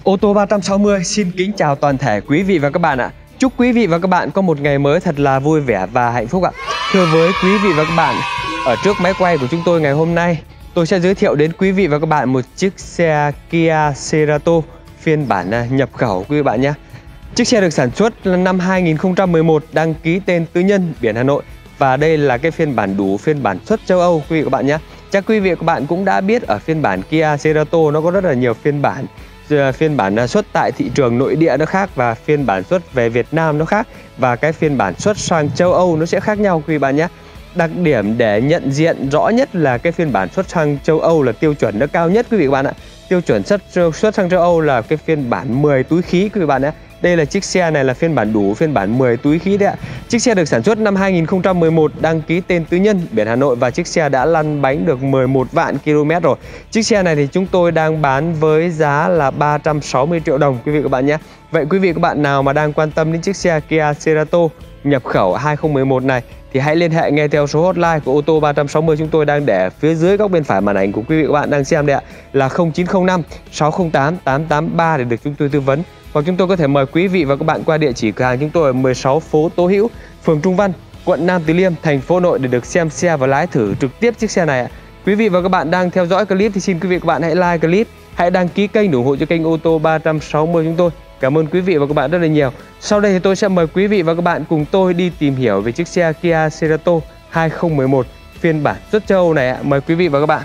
Ô tô 360 xin kính chào toàn thể quý vị và các bạn ạ. Chúc quý vị và các bạn có một ngày mới thật là vui vẻ và hạnh phúc ạ. Thưa với quý vị và các bạn, ở trước máy quay của chúng tôi ngày hôm nay, tôi sẽ giới thiệu đến quý vị và các bạn một chiếc xe Kia Cerato phiên bản nhập khẩu quý vị bạn nhé. Chiếc xe được sản xuất năm 2011, đăng ký tên tư nhân, biển Hà Nội. Và đây là cái phiên bản đủ, phiên bản xuất châu Âu quý vị và các bạn nhé. Chắc quý vị và các bạn cũng đã biết ở phiên bản Kia Cerato nó có rất là nhiều phiên bản. Phiên bản xuất tại thị trường nội địa nó khác, và phiên bản xuất về Việt Nam nó khác, và cái phiên bản xuất sang châu Âu nó sẽ khác nhau quý vị bạn nhé. Đặc điểm để nhận diện rõ nhất là cái phiên bản xuất sang châu Âu là tiêu chuẩn nó cao nhất quý vị các bạn ạ. Tiêu chuẩn xuất sang châu Âu là cái phiên bản 10 túi khí quý vị bạn nhé. Đây là chiếc xe này là phiên bản đủ, phiên bản 10 túi khí đấy ạ. Chiếc xe được sản xuất năm 2011, đăng ký tên tư nhân, biển Hà Nội, và chiếc xe đã lăn bánh được 11 vạn km rồi. Chiếc xe này thì chúng tôi đang bán với giá là 360 triệu đồng quý vị các bạn nhé. Vậy quý vị các bạn nào mà đang quan tâm đến chiếc xe Kia Cerato nhập khẩu 2011 này thì hãy liên hệ ngay theo số hotline của ô tô 360 chúng tôi đang để phía dưới góc bên phải màn ảnh của quý vị các bạn đang xem đây ạ, là 0905 608 883 để được chúng tôi tư vấn. Hoặc chúng tôi có thể mời quý vị và các bạn qua địa chỉ cửa hàng chúng tôi ở 16 phố Tố Hữu, phường Trung Văn, quận Nam Từ Liêm, thành phố Hà Nội để được xem xe và lái thử trực tiếp chiếc xe này ạ. Quý vị và các bạn đang theo dõi clip thì xin quý vị và các bạn hãy like clip, hãy đăng ký kênh để ủng hộ cho kênh ô tô 360 chúng tôi. Cảm ơn quý vị và các bạn rất là nhiều. Sau đây thì tôi sẽ mời quý vị và các bạn cùng tôi đi tìm hiểu về chiếc xe Kia Cerato 2011 phiên bản xuất châu Âu này ạ. Mời quý vị và các bạn.